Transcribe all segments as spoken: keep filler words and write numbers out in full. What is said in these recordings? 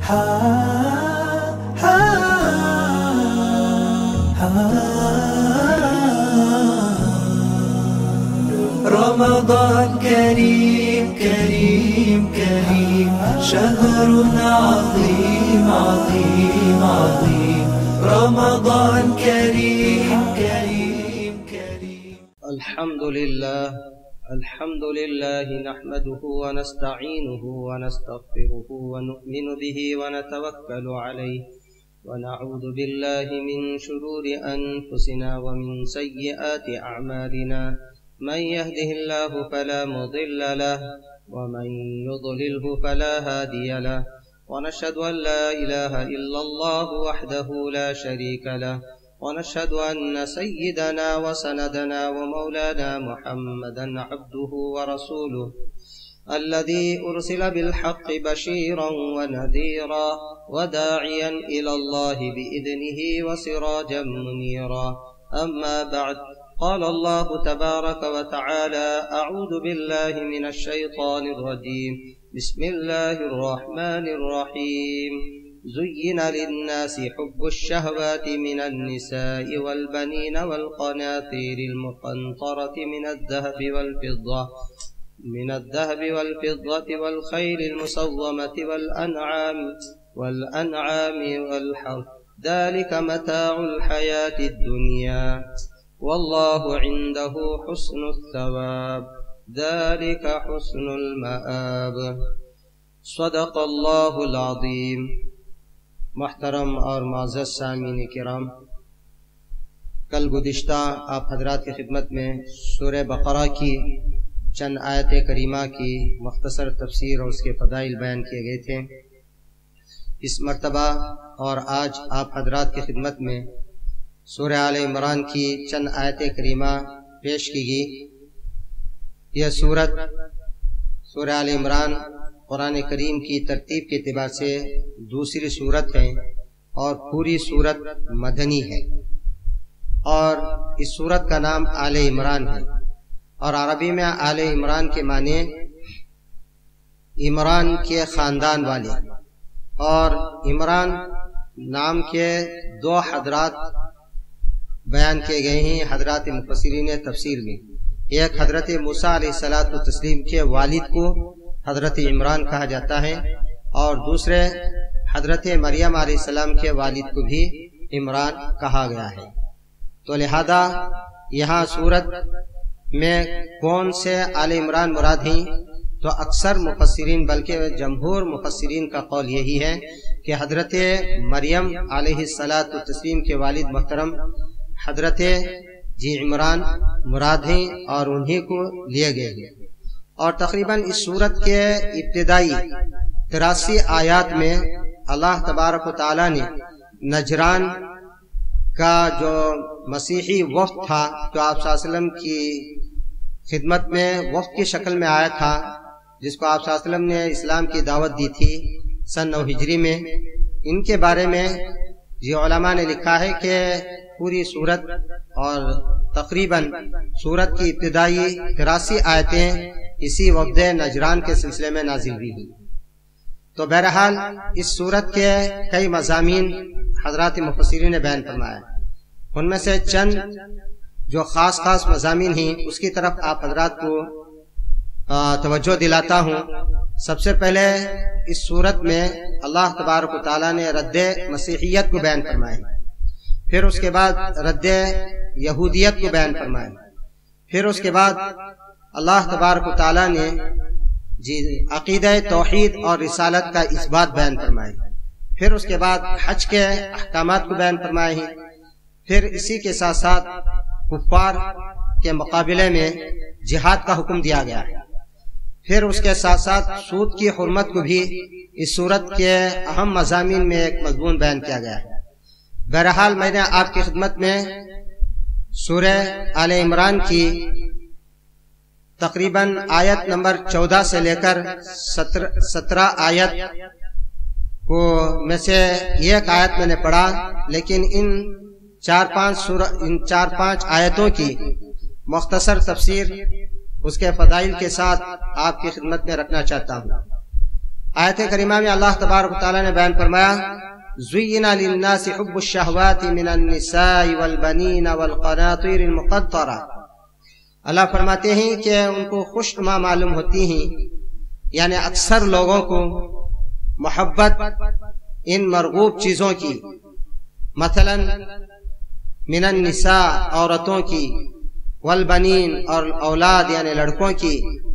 رمضان كريم كريم كريم، شهر عظيم عظيم عظيم. رمضان كريم كريم كريم. الحمد لله الحمد لله نحمده ونستعينه ونستغفره ونؤمن به ونتوكل عليه، ونعوذ بالله من شرور أنفسنا ومن سيئات أعمالنا. من يهده الله فلا مضل له ومن يضلله فلا هادي له، ونشهد أن لا إله إلا الله وحده لا شريك له، ونشهد أن سيدنا وسندنا ومولانا محمدا عبده ورسوله الذي أرسل بالحق بشيرا ونذيرا وداعيا إلى الله بإذنه وسراجا منيرا. أما بعد، قال الله تبارك وتعالى: أعوذ بالله من الشيطان الرجيم، بسم الله الرحمن الرحيم. زين للناس حب الشهوات من النساء والبنين والقناطير المقنطرة من الذهب والفضة من الذهب والفضة والخيل المسومة والأنعام والأنعام والحرث، ذلك متاع الحياة الدنيا، والله عنده حسن الثواب، ذلك حسن المآب. صدق اللہ العظیم. محترم اور معزز سامعین کرام، کل گزشتہ آپ حضرات کی خدمت میں سورہ بقرہ کی چند آیت کریمہ کی مختصر تفسیر اور اس کے فضائل بیان کیے گئے تھے. اس مرتبہ اور آج آپ حضرات کی خدمت میں سورہ آل عمران کی چند آیت کریمہ پیش کی گئی. یہ سورت سورہ آل عمران قرآن کریم کی ترتیب کے اعتبار سے دوسری سورت ہے اور پوری سورت مدنی ہے، اور اس سورت کا نام آل عمران ہے، اور عربی میں آل عمران کے معنی عمران کے خاندان والے. اور عمران نام کے دو حضرات بیان کیے گئے ہیں حضرات مفسرین تفسیر میں. ایک حضرت موسیٰ علیہ الصلوٰۃ والتسلیم کے والد کو حضرت عمران کہا جاتا ہے، اور دوسرے حضرت مریم علیہ السلام کے والد کو بھی عمران کہا گیا ہے. تو لہذا یہاں سورت میں کون سے آل عمران مراد ہیں؟ تو اکثر مفسرین بلکہ جمہور مفسرین کا قول یہی ہے کہ حضرت مریم علیہ الصلوٰۃ والتسلیم کے والد محترم حضرت جی عمران مراد ہیں اور انہی کو لیے گئے ہیں. اور تقریباً اس سورت کے ابتدائی تراسی آیات میں اللہ تبارک و تعالیٰ نے نجران کا جو مسیحی وفد تھا جو آپ صلی اللہ علیہ وسلم کی خدمت میں وفد کی شکل میں آیا تھا، جس کو آپ صلی اللہ علیہ وسلم نے اسلام کی دعوت دی تھی سن نو ہجری میں، ان کے بارے میں یہ علماء نے لکھا ہے کہ پوری سورت اور تقریباً سورت کی ابتدائی تراسی آیتیں اسی وفد نجران کے سلسلے میں نازل ہوئی ہیں. تو بہرحال اس سورت کے کئی مضامین حضرات مفسرین نے بیان فرمایا. ان میں سے چند جو خاص خاص مضامین ہیں اس کی طرف آپ حضرات کو توجہ دلاتا ہوں. سب سے پہلے اس سورت میں اللہ تبارک و تعالیٰ نے رد مسیحیت کو بیان فرمایا، پھر اس کے بعد رد یہودیت کو بیان فرمایا، پھر اس کے بعد اللہ تبارک و تعالیٰ نے جی عقیدہ توحید اور رسالت کا اثبات بیان فرمایا، پھر اس کے بعد حج کے احکامات کو بیان فرمائے ہیں، پھر اسی کے ساتھ ساتھ کفار کے مقابلے میں جہاد کا حکم دیا گیا ہے، پھر اس کے ساتھ ساتھ سود کی حرمت کو بھی اس سورت کے اہم مضامین میں ایک مضمون بیان کیا گیا ہے. بہرحال میں نے آپ کی خدمت میں سورہ آل عمران کی تقریباً آیت نمبر چودہ سے لے کر سترہ آیت کو میں سے ایک آیت میں نے پڑھا، لیکن ان چار پانچ سورہ ان چار پانچ آیتوں کی مختصر تفسیر اس کے فضائل کے ساتھ آپ کی خدمت میں رکھنا چاہتا ہوں. آیت کریمہ میں اللہ تبارک و تعالیٰ نے بیان فرمایا زُيِّنَ لِلنَّاسِ حُبُّ الشَّهْوَاتِ مِنَ النِّسَاءِ وَالْبَنِينَ وَالْقَنَاطِيرِ الْمُقَنطَرَةِ۔ اللہ فرماتے ہیں کہ ان کو خوشنما معلوم ہوتی ہیں، یعنی اکثر لوگوں کو محبت ان مرغوب چیزوں کی، مثلا من النساء عورتوں کی، والبنین اور اولاد یعنی لڑکوں کی،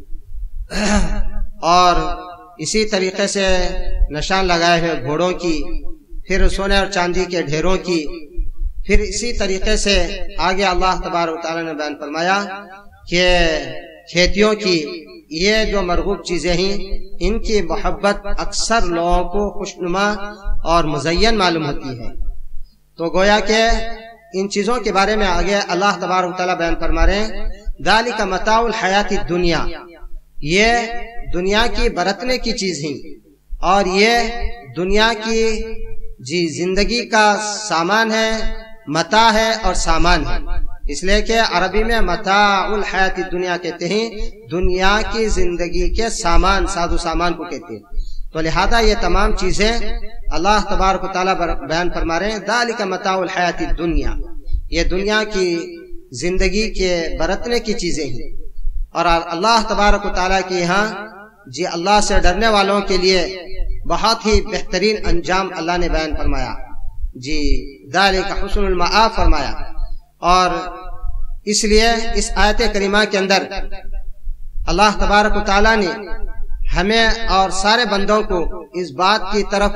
اور اسی طریقے سے نشان لگائے ہوئے گھوڑوں کی، پھر سونے اور چاندی کے ڈھیروں کی، پھر اسی طریقے سے آگے اللہ تبارک و تعالیٰ نے بیان فرمایا کہ کھیتیوں کی، یہ جو مرغوب چیزیں ہیں ان کی محبت اکثر لوگوں کو خوشنما اور مزین معلوم ہوتی ہے۔ تو گویا کہ ان چیزوں کے بارے میں آگے اللہ تبارک و تعالیٰ بیان فرما رہے ہیں ذالک متاع الحیات الدنیا، یہ دنیا کی برتنے کی چیز ہیں اور یہ دنیا کی جی زندگی کا سامان ہے، متاع ہے اور سامان ہے، اس لیے کہ عربی میں متاع الحیات الدنیا کہتے ہیں، دنیا کی زندگی کے سامان، ساز و سامان کو کہتے ہیں۔ تو لہذا یہ تمام چیزیں اللہ تبارک و تعالیٰ بیان فرما رہے ہیں ذالک متاع الحیات الدنیا، یہ دنیا کی زندگی کے برتنے کی چیزیں ہیں، اور اللہ تبارک و تعالیٰ کے یہاں جی اللہ سے ڈرنے والوں کے لیے بہت ہی بہترین انجام اللہ نے بیان فرمایا، جی ذالک حسن المآب فرمایا۔ اور اس لیے اس آیت کریمہ کے اندر اللہ تبارک و تعالیٰ نے ہمیں اور سارے بندوں کو اس بات کی طرف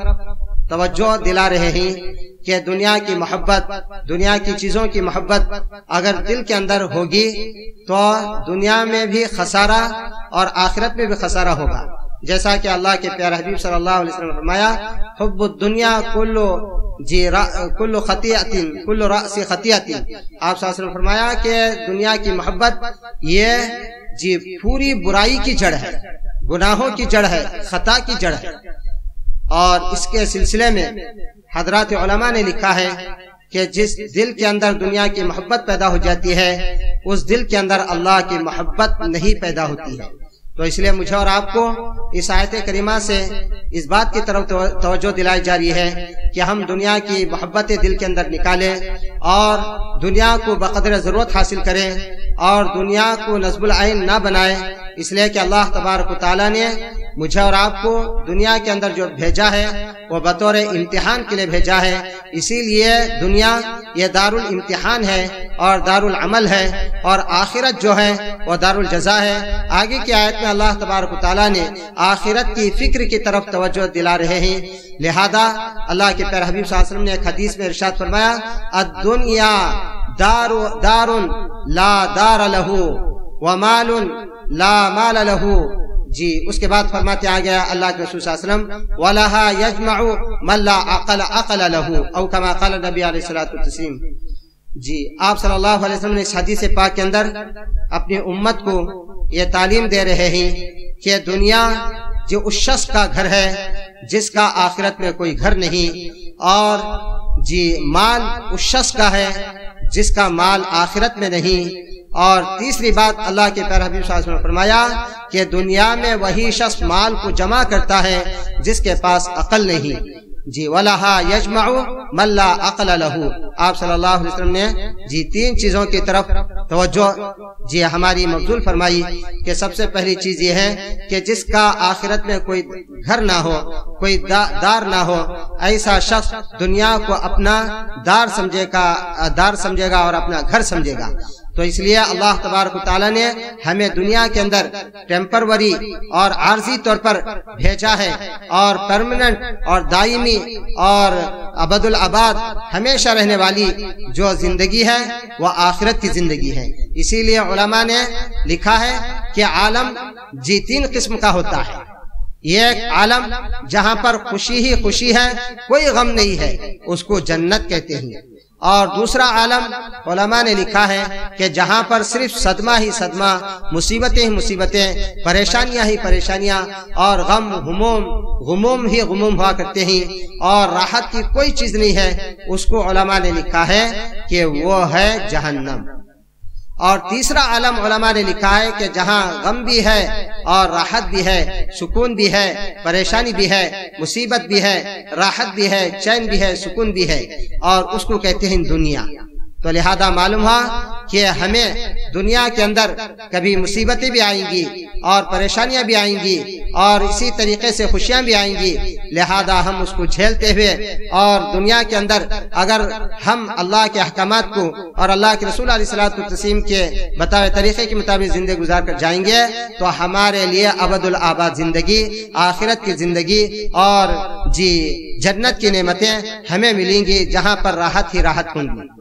توجہ دلا رہے ہیں کہ دنیا کی محبت، دنیا کی چیزوں کی محبت اگر دل کے اندر ہوگی تو دنیا میں بھی خسارہ اور آخرت میں بھی خسارہ ہوگا، جیسا کہ اللہ کے پیارے حبیب صلی اللہ علیہ وسلم نے فرمایا حب الدنیا کلو جی کلو خطیئت کلو رأس خطیئت، آپ صلی اللہ علیہ وسلم نے فرمایا کہ دنیا کی محبت یہ جی پوری برائی کی جڑ ہے، گناہوں کی جڑ ہے، خطا کی جڑ ہے۔ اور اس کے سلسلے میں حضرات علماء نے لکھا ہے کہ جس دل کے اندر دنیا کی محبت پیدا ہو جاتی ہے اس دل کے اندر اللہ کی محبت نہیں پیدا ہوتی ہے۔ تو اس لیے مجھے اور آپ کو اس آیت کریمہ سے اس بات کی طرف توجہ دلائی جا رہی ہے کہ ہم دنیا کی محبت دل کے اندر نکالیں اور دنیا کو بقدر ضرورت حاصل کریں اور دنیا کو نصب العین نہ بنائیں، اس لیے کہ اللہ تبارک و تعالیٰ نے مجھے اور آپ کو دنیا کے اندر جو بھیجا ہے وہ بطور امتحان کے لیے بھیجا ہے، اسی لیے دنیا یہ دار الامتحان ہے اور دار العمل ہے، اور آخرت جو ہے وہ دار الجزا ہے۔ آگے کی آیت میں اللہ تبارک و تعالیٰ نے آخرت کی فکر کی طرف توجہ دلا رہے ہیں، لہذا اللہ کے پیارے حبیب صلی اللہ علیہ وسلم نے ایک حدیث میں ارشاد فرمایا الدنیا دار دار لا دار لہ ومال لا مال لہ، جی اس کے بعد فرماتے آ گیا اللہ کے رسول صلی اللہ علیہ وسلم وَلَهَا يَجْمَعُ مَنْ لَا عَقَلَ عَقَلَ لَهُ او کما قال نبی علیہ الصلوۃ والتسلیم۔ جی آپ صلی اللہ علیہ وسلم نے اس حدیث پاک کے اندر اپنی امت کو یہ تعلیم دے رہے ہیں کہ دنیا جو اس شخص کا گھر ہے جس کا آخرت میں کوئی گھر نہیں، اور جی مال اس شخص کا ہے جس کا مال آخرت میں نہیں، اور تیسری بات اللہ کے پیارے حبیب صلی اللہ علیہ وسلم نے فرمایا کہ دنیا میں وہی شخص مال کو جمع کرتا ہے جس کے پاس عقل نہیں، جی وَلَهَا يَجْمَعُ مَنْ لَا عَقْلَ لَهُ۔ آپ صلی اللہ علیہ وسلم نے جی تین چیزوں کی طرف توجہ جی ہماری مبذول فرمائی کہ سب سے پہلی چیز یہ ہے کہ جس کا آخرت میں کوئی گھر نہ ہو، کوئی دار نہ ہو، ایسا شخص دنیا کو اپنا دار سمجھے گا دار سمجھے گا اور اپنا گھر سمجھے گا۔ تو اس لیے اللہ تبارک و تعالیٰ نے ہمیں دنیا کے اندر ٹیمپروری اور عارضی طور پر بھیجا ہے، اور پرماننٹ اور دائمی اور ابد الاباد ہمیشہ رہنے والی جو زندگی ہے وہ آخرت کی زندگی ہے۔ اسی لیے علماء نے لکھا ہے کہ عالم جی تین قسم کا ہوتا ہے، ایک عالم جہاں پر خوشی ہی خوشی ہے، کوئی غم نہیں ہے، اس کو جنت کہتے ہیں، اور دوسرا عالم علماء نے لکھا ہے کہ جہاں پر صرف صدمہ ہی صدمہ، مصیبتیں ہی مصیبتیں، پریشانیاں ہی پریشانیاں، اور غم غموم غموم ہی غموم ہوا کرتے ہیں، اور راحت کی کوئی چیز نہیں ہے، اس کو علماء نے لکھا ہے کہ وہ ہے جہنم۔ اور تیسرا عالم علماء نے لکھا ہے کہ جہاں غم بھی ہے اور راحت بھی ہے، سکون بھی ہے، پریشانی بھی ہے، مصیبت بھی ہے، راحت بھی ہے، چین بھی ہے، سکون بھی ہے، اور اس کو کہتے ہیں دنیا۔ تو لہذا معلوم ہوا کہ ہمیں دنیا کے اندر کبھی مصیبتیں بھی آئیں گی اور پریشانیاں بھی آئیں گی اور اسی طریقے سے خوشیاں بھی آئیں گی، لہذا ہم اس کو جھیلتے ہوئے اور دنیا کے اندر اگر ہم اللہ کے احکامات کو اور اللہ کے رسول علیہ الصلوۃ والتسلیم کے بتائے طریقے کے مطابق زندگی گزار کر جائیں گے تو ہمارے لیے ابد الآباد زندگی، آخرت کی زندگی اور جی جنت کی نعمتیں ہمیں ملیں گی، جہاں پر راحت ہی راحت ہوں گی،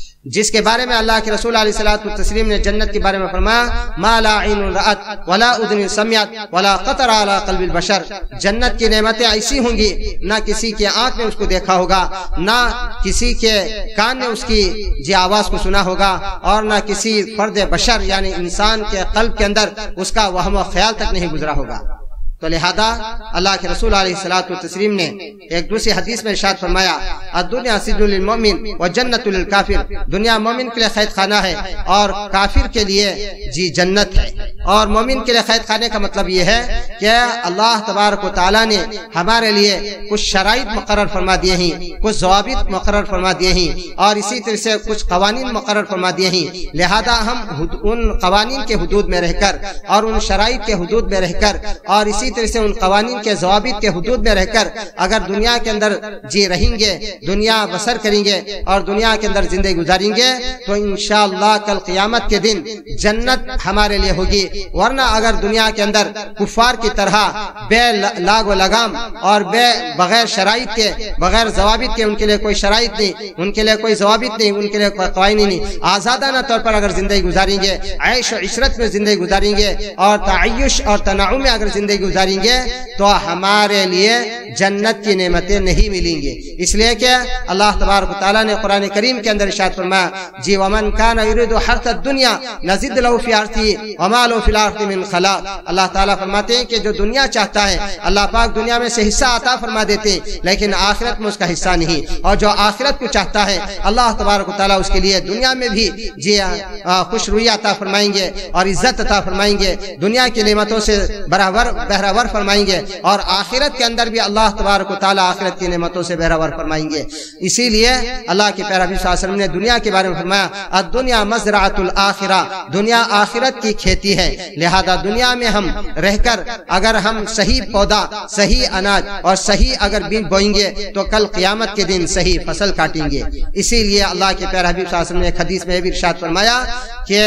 جس کے بارے میں اللہ کے رسول علیہ الصلوۃ والتسلیم نے جنت کے بارے میں فرمایا ما لا عین رأت ولا اذن سمعت ولا خطر علی قلب البشر، جنت کی نعمتیں ایسی ہوں گی نہ کسی کے آنکھ نے اس کو دیکھا ہوگا، نہ کسی کے کان نے اس کی جی آواز کو سنا ہوگا، اور نہ کسی فرد بشر یعنی انسان کے قلب کے اندر اس کا وہم و خیال تک نہیں گزرا ہوگا۔ تو لہذا اللہ کے رسول علیہ الصلوۃ والتسلیم نے ایک دوسری حدیث میں ارشاد فرمایا الدنیا سجن للمؤمن وجنت للکافر، دنیا مومن کے لیے قید خانہ ہے اور کافر کے لیے جی جنت ہے۔ اور مومن کے لیے قید خانے کا مطلب یہ ہے کہ اللہ تبارک و تعالیٰ نے ہمارے لیے کچھ شرائط مقرر فرما دیے ہیں، کچھ ضوابط مقرر فرما دیے ہیں، اور اسی طرح سے کچھ قوانین مقرر فرما دیے ہیں، لہذا ہم ان قوانین کے حدود میں رہ کر اور ان شرائط کے حدود میں رہ کر اور اسی طرح سے ان قوانین کے ضوابط کے حدود میں رہ کر اگر دنیا کے اندر جی رہیں گے، دنیا بسر کریں گے اور دنیا کے اندر زندگی گزاریں گے تو انشاءاللہ کل قیامت کے دن جنت ہمارے لیے ہوگی، ورنہ اگر دنیا کے اندر کفار کی طرح بے لاگ و لگام اور بے بغیر شرائط کے، بغیر ضوابط کے، ان کے لیے کوئی شرائط نہیں، ان کے لیے کوئی ضوابط نہیں، ان کے لیے کوئی قوانین نہیں، آزادانہ طور پر اگر زندگی گزاریں گے، عیش و عشرت میں زندگی گزاریں گے اور تعیش اور تنعم میں اگر زندگی گزاریں گے تو ہمارے لیے جنت کی نعمتیں نہیں ملیں گے، اس لیے کہ اللہ تبارک و تعالیٰ نے قرآن کریم کے اندر ارشاد فرمایا جی ومن کان یرید حرث الدنیا نزد له فی حرثه وما له فی الآخرۃ من خلاق، اللہ تعالیٰ فرماتے ہیں کہ جو دنیا چاہتا ہے اللہ پاک دنیا میں سے حصہ عطا فرما دیتے ہیں لیکن آخرت میں اس کا حصہ نہیں، اور جو آخرت کو چاہتا ہے اللہ تبارک و تعالیٰ اس کے لیے دنیا میں بھی جی خوش روی عطا فرمائیں گے اور عزت عطا فرمائیں گے، دنیا کی نعمتوں سے برابر بہراور فرمائیں گے، اور آخرت کے اندر بھی اللہ تبارک و تعالیٰ آخرت کی نعمتوں سے بہراور فرمائیں گے۔ اسی لیے اللہ کے پیارے نبی صلی اللہ علیہ وسلم نے دنیا کے بارے میں فرمایا الدنیا مزرعۃ الآخرہ، دنیا آخرت کی کھیتی ہے، لہذا دنیا میں ہم رہ کر اگر ہم صحیح پودا، صحیح اناج اور صحیح اگر بیج بوئیں گے تو کل قیامت کے دن صحیح فصل کاٹیں گے۔ اسی لیے اللہ کے پیارے حبیب صلی اللہ علیہ وسلم نے ایک حدیث میں بھی ارشاد فرمایا کہ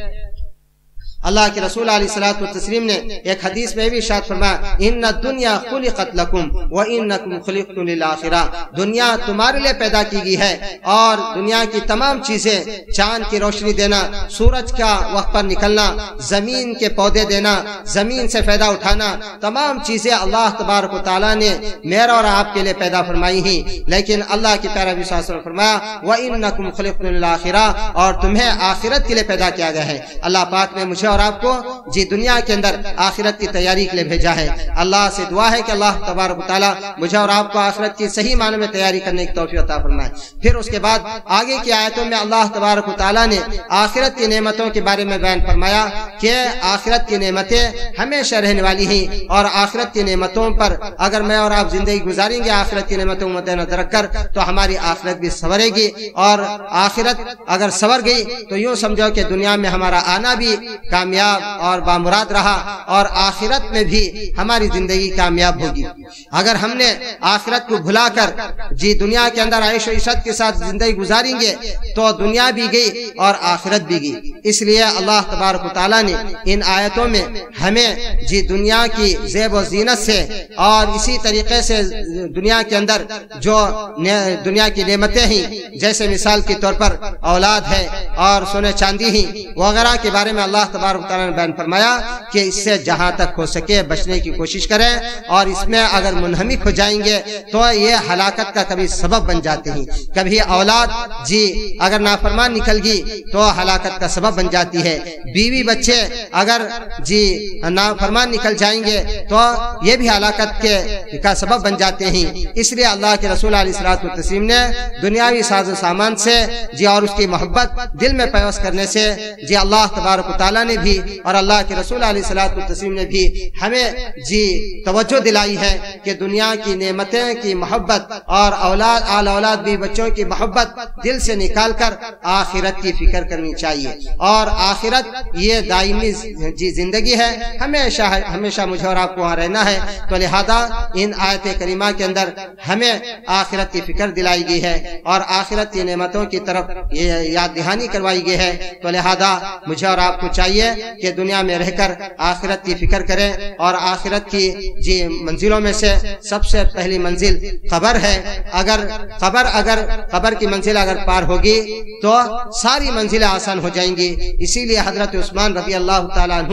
اللہ کے رسول علیہ الصلوۃ والتسلیم نے ایک حدیث میں بھی ارشاد فرمایا ان الدنیا خلقت لکم وانکم خلقتم للآخرہ، دنیا تمہارے لیے پیدا کی گئی ہے اور دنیا کی تمام چیزیں، چاند کی روشنی دینا، سورج کا وقت پر نکلنا، زمین کے پودے دینا، زمین سے فائدہ اٹھانا، تمام چیزیں اللہ تبارک و تعالیٰ نے میرا اور آپ کے لیے پیدا فرمائی ہیں، لیکن اللہ کے پیارے نبی صلی اللہ علیہ وسلم فرمایا وانکم خلقتم للآخرہ، اور تمہیں آخرت کے لیے پیدا کیا گیا ہے۔ اللہ پاک نے مجھے اور آپ کو جی دنیا کے اندر آخرت کی تیاری کے لیے بھیجا ہے۔ اللہ سے دعا ہے کہ اللہ تبارک و تعالیٰ مجھے اور آپ کو آخرت کی صحیح معنی میں تیاری کرنے کی توفیق عطا فرمائے۔ پھر اس کے بعد آگے کی آیتوں میں اللہ تبارک و تعالیٰ نے آخرت کی نعمتوں کے بارے میں بیان فرمایا کہ آخرت کی نعمتیں ہمیشہ رہنے والی ہیں، اور آخرت کی نعمتوں پر اگر میں اور آپ زندگی گزاریں گے آخرت کی نعمتوں کو مد نظر رکھ کر تو ہماری آخرت بھی سنورے گی، اور آخرت اگر سنور گئی تو یوں سمجھو کہ دنیا میں ہمارا آنا بھی کامیاب اور بامراد رہا اور آخرت میں بھی ہماری زندگی کامیاب ہوگی۔ اگر ہم نے آخرت کو بھلا کر جی دنیا کے اندر عیش و عشرت کے ساتھ زندگی گزاریں گے تو دنیا بھی گئی اور آخرت بھی گئی۔ اس لیے اللہ تبارک و تعالیٰ نے ان آیتوں میں ہمیں جی دنیا کی زیب و زینت سے اور اسی طریقے سے دنیا کے اندر جو دنیا کی نعمتیں ہیں جیسے مثال کے طور پر اولاد ہے اور سونے چاندی ہیں وغیرہ کے بارے میں اللہ تبارک تبارک و تعالیٰ نے بیان فرمایا کہ اس سے جہاں تک ہو سکے بچنے کی کوشش کریں، اور اس میں اگر منہمک ہو جائیں گے تو یہ ہلاکت کا کبھی سبب بن جاتے ہیں۔ کبھی اولاد جی اگر نافرمان نکل گی تو ہلاکت کا سبب بن جاتی ہے، بیوی بچے اگر جی نافرمان نکل جائیں گے تو یہ بھی ہلاکت کے کا سبب بن جاتے ہیں۔ اس لیے اللہ کے رسول علیہ الصلوۃ والتسلیم نے دنیاوی ساز و سامان سے جی اور اس کی محبت دل میں پیوست کرنے سے جی اللہ تبارک و تعالیٰ نے بھی اور اللہ کے رسول علیہ الصلوۃ والتسلیم نے بھی ہمیں جی توجہ دلائی ہے کہ دنیا کی نعمتیں کی محبت اور اولاد آل اولاد بھی بچوں کی محبت دل سے نکال کر آخرت کی فکر کرنی چاہیے، اور آخرت یہ دائمی جی زندگی ہے، ہمیشہ ہمیشہ مجھے اور آپ کو وہاں رہنا ہے۔ تو لہذا ان آیت کریمہ کے اندر ہمیں آخرت کی فکر دلائی گئی ہے اور آخرت کی نعمتوں کی طرف یہ یاد دہانی کروائی گئی ہے۔ تو لہذا مجھے اور آپ کو چاہیے کہ دنیا میں رہ کر آخرت کی فکر کریں، اور آخرت کی جی منزلوں میں سے سب سے پہلی منزل قبر ہے۔ اگر قبر اگر قبر کی منزل اگر پار ہوگی تو ساری منزلیں آسان ہو جائیں گی۔ اسی لیے حضرت عثمان رضی اللہ تعالیٰ عنہ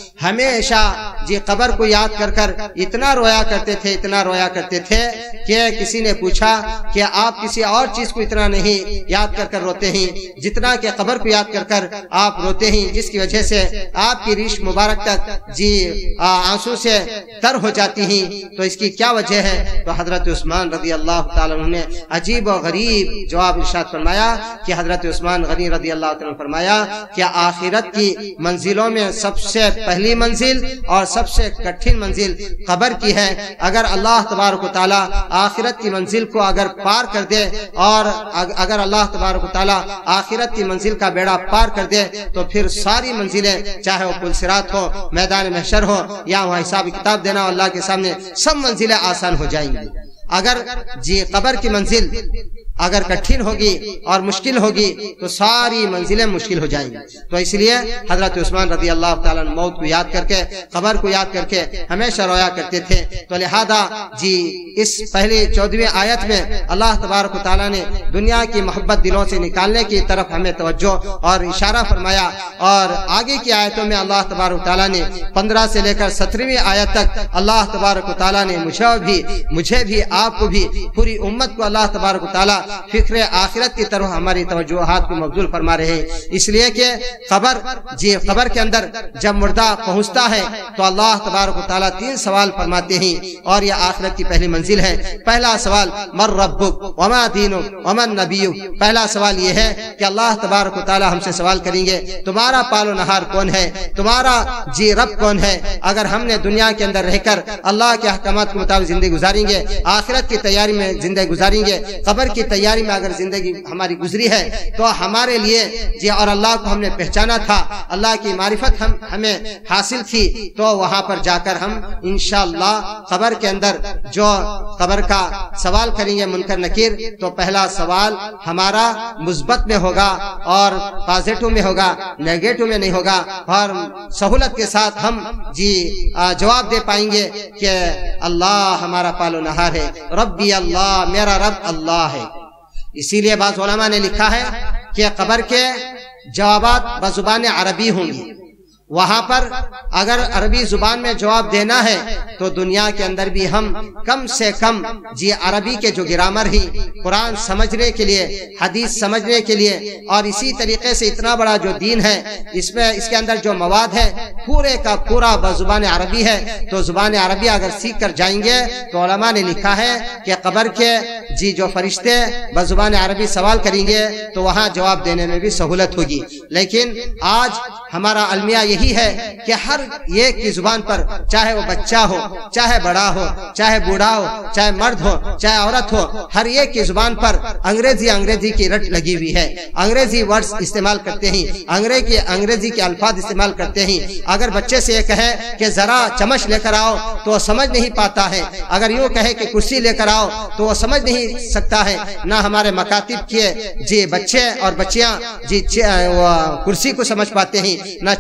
ہمیشہ جی قبر کو یاد کر کر اتنا رویا کرتے تھے اتنا رویا کرتے تھے کہ کسی نے پوچھا کہ آپ کسی اور چیز کو اتنا نہیں یاد کر کر روتے ہیں جتنا کہ قبر کو یاد کر کر آپ روتے ہیں، جس کی وجہ سے آپ کی ریش مبارک تک جی آنسو سے تر ہو جاتی ہیں۔ تو اس کی کیا وجہ ہے؟ تو حضرت عثمان رضی اللہ تعالیٰ عنہ نے عجیب و غریب جواب ارشاد فرمایا کہ حضرت عثمان غنی رضی اللہ تعالیٰ عنہ فرمایا کہ آخرت کی منزلوں میں سب سے پہلی منزل اور سب سے کٹھن منزل قبر کی ہے۔ اگر اللہ تبارک و تعالیٰ آخرت کی منزل کو اگر پار کر دے اور اگر اللہ تبارک و تعالیٰ آخرت کی منزل کا بیڑا پار کر دے تو پھر ساری منزلیں چاہے وہ پل صراط ہو، میدان محشر ہو، یا وہاں حساب کتاب دینا اللہ کے سامنے، سب منزلیں آسان ہو جائیں گی۔ اگر جی قبر کی منزل اگر کٹھن ہوگی اور مشکل ہوگی تو ساری منزلیں مشکل ہو جائیں گی۔ تو اس لیے حضرت عثمان رضی اللہ تعالیٰ عنہ موت کو یاد کر کے قبر کو یاد کر کے ہمیشہ رویا کرتے تھے۔ تو لہذا جی اس پہلی چودہویں آیت میں اللہ تبارک و تعالیٰ نے دنیا کی محبت دلوں سے نکالنے کی طرف ہمیں توجہ اور اشارہ فرمایا، اور آگے کی آیتوں میں اللہ تبارک و تعالیٰ نے پندرہ سے لے کر سترہویں آیت تک اللہ تبارک و تعالیٰ نے مجھے بھی مجھے بھی آپ کو بھی پوری امت کو اللہ تبارک و تعالیٰ فکر آخرت کی طرف ہماری توجہات کو مبذول فرما رہے ہیں۔ اس لیے کہ قبر جی قبر کے اندر جب مردہ پہنچتا ہے تو اللہ تبارک و تعالیٰ تین سوال فرماتے ہیں، اور یہ آخرت کی پہلی منزل ہے۔ پہلا سوال من ربک وما دینک ومن نبیک، پہلا سوال یہ ہے کہ اللہ تبارک و تعالیٰ ہم سے سوال کریں گے تمہارا پال و نہار کون ہے، تمہارا جی رب کون ہے۔ اگر ہم نے دنیا کے اندر رہ کر اللہ کے احکامات کے مطابق زندگی گزاریں گے، آخرت کی تیاری میں زندگی گزاریں گے، قبر کی تیاری میں اگر زندگی ہماری گزری ہے تو ہمارے لیے جی اور اللہ کو ہم نے پہچانا تھا، اللہ کی معرفت ہم ہمیں حاصل تھی، تو وہاں پر جا کر ہم انشاءاللہ قبر کے اندر جو قبر کا سوال کریں گے منکر نکیر، تو پہلا سوال ہمارا مثبت میں ہوگا اور پازیٹو میں ہوگا، نیگیٹو میں نہیں ہوگا، اور سہولت کے ساتھ ہم جی جواب دے پائیں گے کہ اللہ ہمارا پالو نہار ہے، ربی اللہ، میرا رب اللہ ہے۔ اسی لیے بعض علماء نے لکھا ہے کہ قبر کے جوابات بزبان عربی ہوں گی، وہاں پر اگر عربی زبان میں جواب دینا ہے تو دنیا کے اندر بھی ہم کم سے کم جی عربی کے جو گرامر ہی قرآن سمجھنے کے لیے، حدیث سمجھنے کے لیے، اور اسی طریقے سے اتنا بڑا جو دین ہے اس میں اس کے اندر جو مواد ہے پورے کا پورا بزبان عربی ہے، تو زبان عربی اگر سیکھ کر جائیں گے تو علماء نے لکھا ہے کہ قبر کے جی جو فرشتے بزبان عربی سوال کریں گے تو وہاں جواب دینے میں بھی سہولت ہوگی۔ لیکن آج ہمارا المیہ یہی ہے کہ ہر ایک کی زبان پر، چاہے وہ بچہ ہو، چاہے بڑا ہو، چاہے بوڑھا ہو، چاہے مرد ہو، چاہے عورت ہو، ہر ایک کی زبان پر انگریزی انگریزی کی رٹ لگی ہوئی ہے، انگریزی ورڈز استعمال کرتے ہیں، انگریزی انگریزی کے الفاظ استعمال کرتے ہیں۔ اگر بچے سے یہ کہے کہ ذرا چمچ لے کر آؤ تو وہ سمجھ نہیں پاتا ہے، اگر یوں کہے کہ کرسی لے کر آؤ تو وہ سمجھ نہیں سکتا ہے۔ نہ ہمارے مکاتب کے جی بچے اور بچیاں جی کرسی کو سمجھ پاتے ہیں، نہ چمچ کو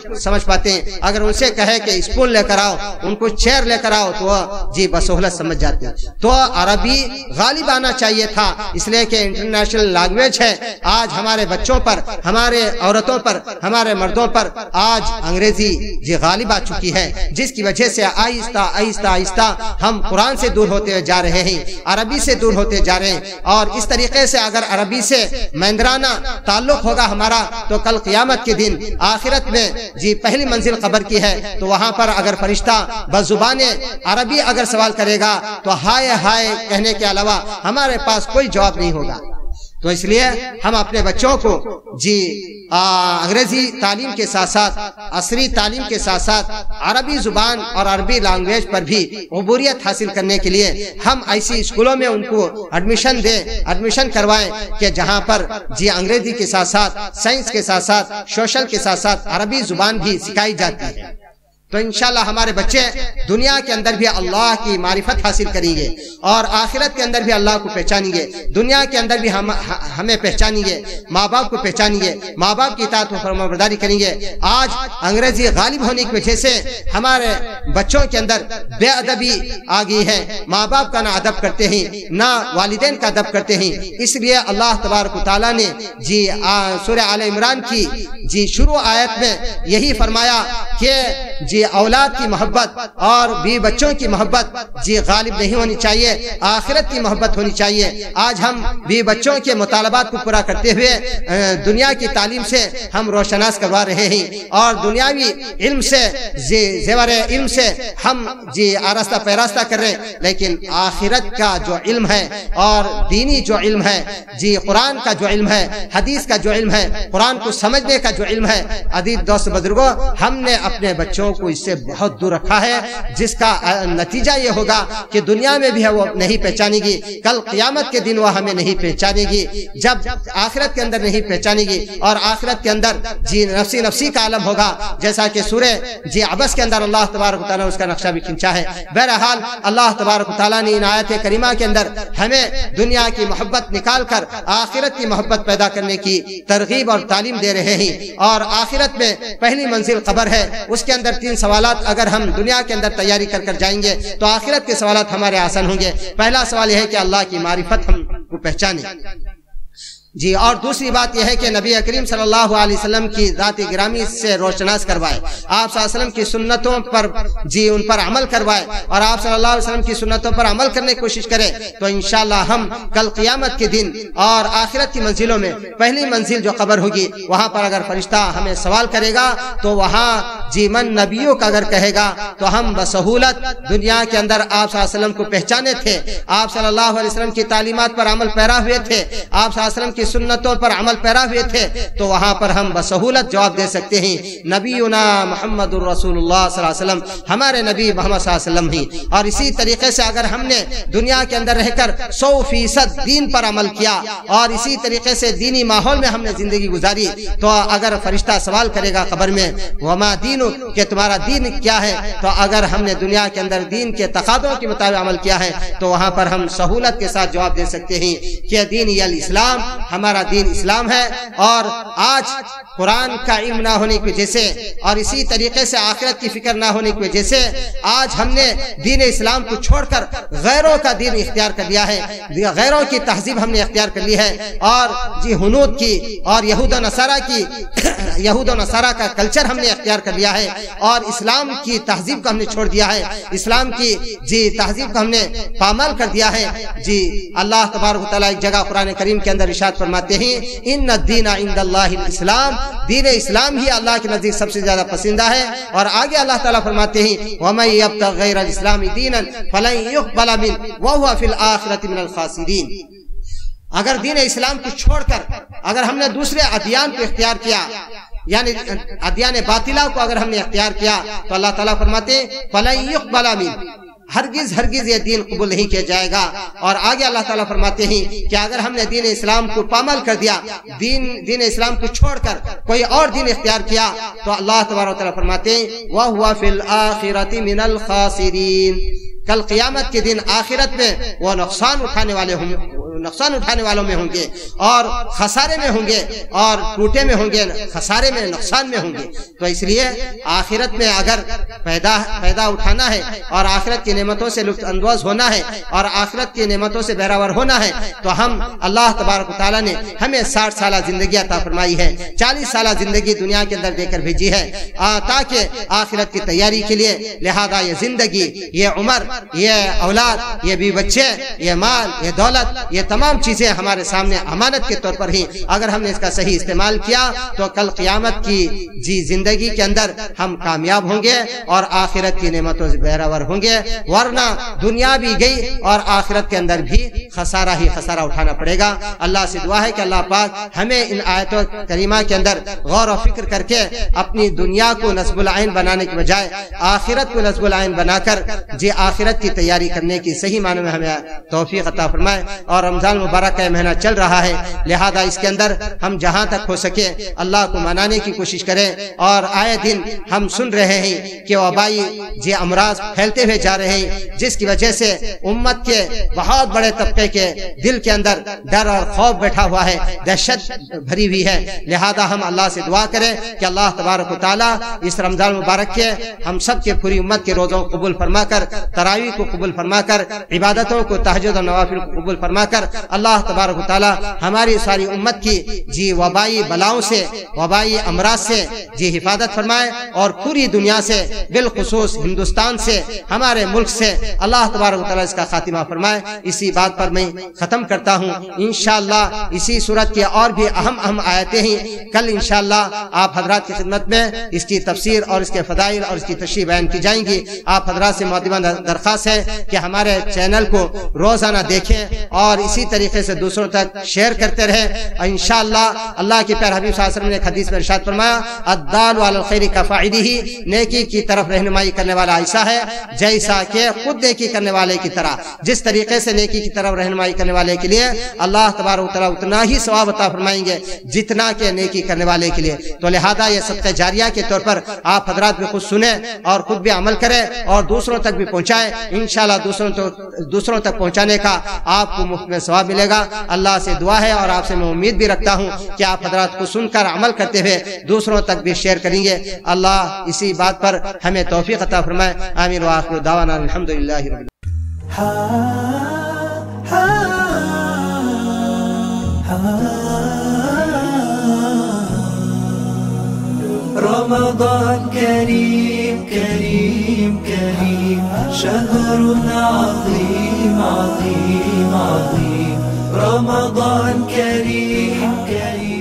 سمجھ پاتے ہیں. اگر ان سے کہے کہ اسپون لے کر آؤ, ان کو چیئر لے کر آؤ, تو وہ جی بسہولت سمجھ جاتے ہیں. تو عربی غالب آنا چاہیے تھا, اس لیے کہ انٹرنیشنل لینگویج ہے. آج ہمارے بچوں پر, ہمارے عورتوں پر, ہمارے مردوں پر آج انگریزی جی غالب آ چکی ہے, جس کی وجہ سے آہستہ آہستہ آہستہ ہم قرآن سے دور ہوتے جا رہے ہیں, عربی سے دور ہوتے جا رہے ہیں. اور اس طریقے سے اگر عربی سے مہندرانہ تعلق ہوگا ہمارا, تو کل قیامت کے دن آخرت میں جی پہلی منزل قبر کی ہے, تو وہاں پر اگر فرشتہ بزبان عربی اگر سوال کرے گا تو ہائے ہائے کہنے کے علاوہ ہمارے پاس کوئی جواب نہیں ہوگا. تو اس لیے ہم اپنے بچوں کو جی انگریزی تعلیم کے ساتھ ساتھ, عصری تعلیم کے ساتھ ساتھ عربی زبان اور عربی لینگویج پر بھی عبوریت حاصل کرنے کے لیے ہم ایسی اسکولوں میں ان کو ایڈمیشن دیں, ایڈمیشن کروائیں کہ جہاں پر جی انگریزی کے ساتھ ساتھ سائنس کے ساتھ ساتھ سوشل کے ساتھ ساتھ عربی زبان بھی سکھائی جاتی ہے. تو انشاءاللہ ہمارے بچے دنیا کے اندر بھی اللہ کی معرفت حاصل کریں گے, اور آخرت کے اندر بھی اللہ کو پہچانیں گے. دنیا کے اندر بھی ہم ہمیں پہچانیں گے, ماں باپ کو پہچانیں گے, ماں باپ کی اطاعت و فرمانبرداری کریں گے. آج انگریزی غالب ہونے کی وجہ سے ہمارے بچوں کے اندر بے ادبی آ گئی ہے, ماں باپ کا نہ ادب کرتے ہیں, نہ والدین کا ادب کرتے ہیں. اس لیے اللہ تبارک و تعالیٰ نے جی سورہ آل عمران کی جی شروع آیت میں یہی فرمایا کہ جی اولاد کی محبت اور بی بچوں کی محبت جی غالب نہیں ہونی چاہیے, آخرت کی محبت ہونی چاہیے. آج ہم بی بچوں کے مطالبات کو پورا کرتے ہوئے دنیا کی تعلیم سے ہم روشناس کروا رہے ہیں, اور دنیاوی علم سے زیور علم سے ہم جی آراستہ پیراستہ کر رہے ہیں. لیکن آخرت کا جو علم ہے اور دینی جو علم ہے, جی قرآن کا جو علم ہے, حدیث کا جو علم ہے, قرآن کو سمجھنے کا جو علم ہے, عزیز دوست بزرگوں, ہم نے اپنے بچوں کو اس سے بہت دور رکھا ہے, جس کا نتیجہ یہ ہوگا کہ دنیا میں بھی وہ نہیں پہچانے گی, کل قیامت کے دن وہ ہمیں نہیں پہچانے گی, جب آخرت کے اندر نہیں پہچانے گی. اور آخرت کے اندر جی نفسی نفسی کا عالم ہوگا, جیسا کہ سورہ جی عبس کے اندر اللہ تبارک و تعالیٰ نے اس کا نقشہ بھی کھینچا ہے. بہرحال اللہ تبارک و تعالیٰ نے ان آیت کریمہ کے اندر ہمیں دنیا کی محبت نکال کر آخرت کی محبت پیدا کرنے کی ترغیب اور تعلیم دے رہے ہیں. اور آخرت میں پہلی منزل قبر ہے, اس کے اندر تین سوالات اگر ہم دنیا کے اندر تیاری کر کر جائیں گے تو آخرت کے سوالات ہمارے آسان ہوں گے. پہلا سوال یہ ہے کہ اللہ کی معرفت ہم کو پہچانے جی, اور دوسری بات یہ ہے کہ نبی کریم صلی اللہ علیہ وسلم کی ذات گرامی سے روشناس کروائے, آپ صلی اللہ علیہ وسلم کی سنتوں پر جی ان پر عمل کروائے, اور آپ صلی اللہ علیہ وسلم کی سنتوں پر عمل کرنے کی کوشش کرے. تو انشاءاللہ ہم کل قیامت کے دن اور آخرت کی منزلوں میں پہلی منزل جو قبر ہوگی, وہاں پر اگر فرشتہ ہمیں سوال کرے گا تو وہاں جی من نبیوں کا اگر کہے گا تو ہم بسہولت دنیا کے اندر آپ صلی اللہ علیہ وسلم کو پہچانے تھے, آپ صلی اللہ علیہ وسلم کی تعلیمات پر عمل پیرا ہوئے تھے, آپ صلی اللہ علیہ وسلم کی سنتوں پر عمل پیرا ہوئے تھے, تو وہاں پر ہم بسہولت جواب دے سکتے ہیں نبینا محمد الرسول اللہ صلی اللہ علیہ وسلم, ہمارے نبی محمد صلی اللہ علیہ وسلم ہی. اور اسی طریقے سے اگر ہم نے دنیا کے اندر رہ کر سو فیصد دین پر عمل کیا اور اسی طریقے سے دینی ماحول میں ہم نے زندگی گزاری, تو اگر فرشتہ سوال کرے گا قبر میں وما دین کہ تمہارا دین کیا ہے, تو اگر ہم نے دنیا کے اندر دین کے تقاضوں کے مطابق عمل کیا ہے تو وہاں پر ہم سہولت کے ساتھ جواب دے سکتے ہیں کہ دین یہ الاسلام, ہمارا دین اسلام ہے. اور آج قرآن کا علم نہ ہونے کی وجہ سے اور اسی طریقے سے آخرت کی فکر نہ ہونے کی وجہ سے آج ہم نے دین اسلام کو چھوڑ کر غیروں کا دین اختیار کر لیا ہے, غیروں کی تہذیب ہم نے اختیار کر لی ہے, اور جی ہنود کی اور یہود و نصارہ کی یہود و نصارہ کا کلچر ہم نے اختیار کر لیا ہے, اور اسلام کی تہذیب کو ہم نے چھوڑ دیا ہے, اسلام کی جی تہذیب کو ہم نے پامال کر دیا ہے. جی اللہ تبارک و تعالیٰ ایک جگہ قرآن کریم کے اندر ارشاد فرماتے ہیں ان الدین عند اللہ الاسلام, دین اسلام ہی اللہ کے نزدیک سب سے زیادہ پسندہ ہے. اور آگے اللہ تعالیٰ فرماتے ہیں وَمَن يَبْتَغِ غَيْرَ الْإِسْلَامِ دِينًا فَلَن يُقْبَلَ مِنْهُ وَهُوَ فِي الْآخِرَةِ مِنَ الْخَاسِرِينَ. اگر دین اسلام کو چھوڑ کر اگر ہم نے دوسرے ادیان کو اختیار کیا, یعنی ادیان باطلہ کو اگر ہم نے اختیار کیا, تو اللہ تعالیٰ فرماتے ہیں فَلَن يُقْبَلَ مِنْهُ, ہرگز ہرگز یہ دین قبول نہیں کیا جائے گا. اور آگے اللہ تعالیٰ فرماتے ہیں کہ اگر ہم نے دین اسلام کو پامال کر دیا, دین دین اسلام کو چھوڑ کر کوئی اور دین اختیار کیا, تو اللہ تبارک و تعالیٰ فرماتے ہیں وَهُوَ فِي الْآخِرَةِ مِنَ الْخَاسِرِينَ, کل قیامت کے دن آخرت میں وہ نقصان اٹھانے والے ہوں نقصان اٹھانے والوں میں ہوں گے اور خسارے میں ہوں گے اور ٹوٹے میں ہوں گے، خسارے میں نقصان میں ہوں گے۔ تو اس لیے آخرت میں اگر پیدا پیدا اٹھانا ہے اور آخرت کی نعمتوں سے لطف اندوز ہونا ہے اور آخرت کی نعمتوں سے بہراور ہونا ہے تو ہم اللہ تبارک و تعالیٰ نے ہمیں ساٹھ سالہ زندگی عطا فرمائی ہے، چالیس سالہ زندگی دنیا کے اندر دے کر بھیجی ہے تاکہ آخرت کی تیاری کے لیے، لہذا یہ زندگی، یہ عمر، یہ اولاد، یہ بھی بچے، یہ مال، یہ دولت، یہ تمام چیزیں ہمارے سامنے امانت کے طور پر ہی اگر ہم نے اس کا صحیح استعمال کیا تو کل قیامت کی جی زندگی کے اندر ہم کامیاب ہوں گے اور آخرت کی نعمتوں سے بہراور ہوں گے، ورنہ دنیا بھی گئی اور آخرت کے اندر بھی خسارہ ہی خسارہ اٹھانا پڑے گا۔ اللہ سے دعا ہے کہ اللہ پاک ہمیں ان آیتوں کریمہ کے اندر غور و فکر کر کے اپنی دنیا کو نصب العین بنانے کے بجائے آخرت کو نصب العین بنا کر جی آخرت کی تیاری کرنے کی صحیح معنی میں ہمیں توفیق عطا فرمائے۔ اور رمضان مبارک کا مہینہ چل رہا ہے، لہذا اس کے اندر ہم جہاں تک ہو سکے اللہ کو منانے کی کوشش کریں۔ اور آئے دن ہم سن رہے ہیں کہ وبائی جی امراض پھیلتے ہوئے جا رہے ہیں، جس کی وجہ سے امت کے بہت بڑے طبقے کے دل کے اندر ڈر اور خوف بیٹھا ہوا ہے، دہشت بھری ہوئی ہے۔ لہذا ہم اللہ سے دعا کریں کہ اللہ تبارک و تعالیٰ اس رمضان مبارک کے ہم سب کے پوری امت کے روزوں کو قبول فرما کر، تراویح کو قبول فرما کر، عبادتوں کو، تہجد اور نوافل کو قبول فرما کر اللہ تبارک و تعالیٰ ہماری ساری امت کی جی وبائی بلاؤں سے، وبائی امراض سے جی حفاظت فرمائے اور پوری دنیا سے، بالخصوص ہندوستان سے، ہمارے ملک سے اللہ تبارک و تعالیٰ اس کا خاتمہ فرمائے۔ اسی بات پر میں ختم کرتا ہوں۔ انشاءاللہ اسی صورت کی اور بھی اہم اہم آیتیں ہیں کل انشاءاللہ آپ حضرات کی خدمت میں اس کی تفسیر اور اس کے فضائل اور اس کی تشریح بیان کی جائیں گی۔ آپ حضرات سے مؤدبانہ درخواست ہے کہ ہمارے چینل کو روزانہ دیکھیں اور اسی طریقے سے دوسروں تک شیئر کرتے رہیں۔ انشاءاللہ اللہ کے پیارے حبیب صلی اللہ علیہ وسلم نے حدیث میں ارشاد فرمایا، الدال علی الخیر کفاعلہ، نیکی کی طرف رہنمائی کرنے والا ایسا ہے جیسا کہ خود نیکی کرنے والے کی طرح۔ جس طریقے سے نیکی کی طرف رہنمائی کرنے والے کے لیے اللہ تبارک و تعالیٰ اتنا ہی ثواب عطا فرمائیں گے جتنا کہ نیکی کرنے والے کے لیے۔ تو لہذا یہ صدقہ جاریہ کے طور پر آپ حضرات بھی خود سنیں اور خود بھی عمل کریں اور دوسروں تک بھی پہنچائیں۔ انشاءاللہ دوسروں دوسروں تک پہنچانے کا آپ کو مفت میں ثواب ملے گا۔ اللہ سے دعا ہے اور آپ سے میں امید بھی رکھتا ہوں کہ آپ حضرات کو سن کر عمل کرتے ہوئے دوسروں تک بھی شیئر کریں گے۔ اللہ اسی بات پر ہمیں توفیق عطا فرمائے۔ آمین وآخر دعوانا الحمدللہ رب العالمین۔ رمضان كريم كريم كريم، شهر عظيم عظيم عظيم، رمضان كريم كريم